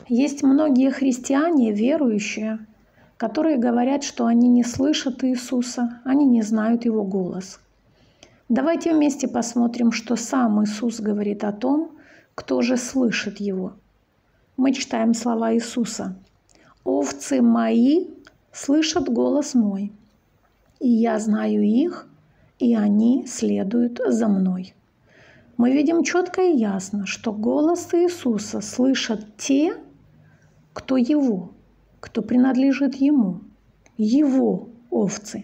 Есть многие христиане, верующие, которые говорят, что они не слышат Иисуса, они не знают Его голос. Давайте вместе посмотрим, что сам Иисус говорит о том, кто же слышит Его. Мы читаем слова Иисуса. «Овцы мои слышат голос мой, и я знаю их, и они следуют за мной». Мы видим четко и ясно, что голос Иисуса слышат те, кто Его, кто принадлежит Ему, Его овцы.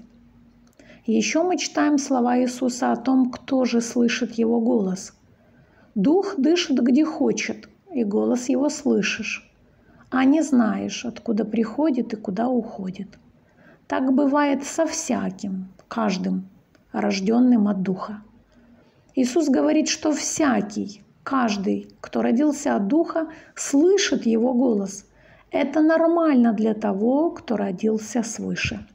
Еще мы читаем слова Иисуса о том, кто же слышит Его голос. «Дух дышит, где хочет, и голос Его слышишь, а не знаешь, откуда приходит и куда уходит». Так бывает со всяким, каждым, рожденным от Духа. Иисус говорит, что всякий, каждый, кто родился от Духа, слышит Его голос. Это нормально для того, кто родился свыше.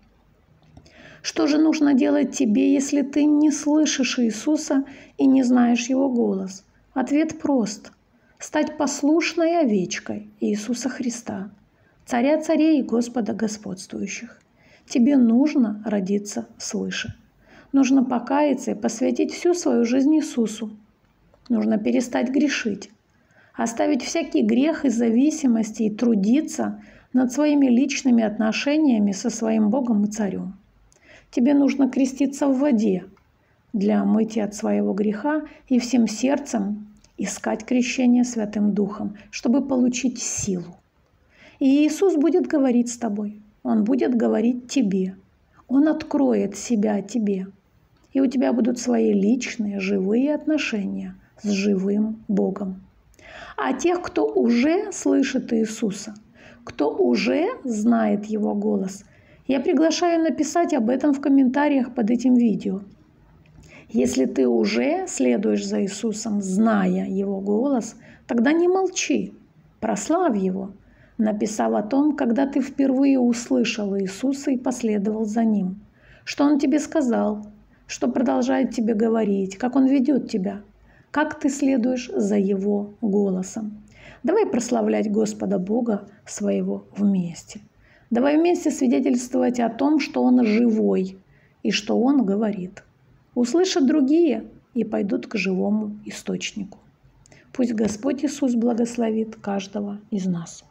Что же нужно делать тебе, если ты не слышишь Иисуса и не знаешь Его голос? Ответ прост. Стать послушной овечкой Иисуса Христа, Царя царей и Господа господствующих. Тебе нужно родиться свыше. Нужно покаяться и посвятить всю свою жизнь Иисусу. Нужно перестать грешить, оставить всякий грех и зависимости и трудиться над своими личными отношениями со своим Богом и Царем. Тебе нужно креститься в воде для омытия от своего греха и всем сердцем искать крещение Святым Духом, чтобы получить силу. И Иисус будет говорить с тобой, Он будет говорить тебе, Он откроет себя тебе. И у тебя будут свои личные, живые отношения с живым Богом. А тех, кто уже слышит Иисуса, кто уже знает Его голос, я приглашаю написать об этом в комментариях под этим видео. Если ты уже следуешь за Иисусом, зная Его голос, тогда не молчи, прославь Его, написав о том, когда ты впервые услышал Иисуса и последовал за Ним, что Он тебе сказал, что продолжает тебе говорить, как Он ведет тебя, как ты следуешь за Его голосом. Давай прославлять Господа Бога своего вместе. Давай вместе свидетельствовать о том, что Он живой и что Он говорит. Услышат другие и пойдут к живому источнику. Пусть Господь Иисус благословит каждого из нас.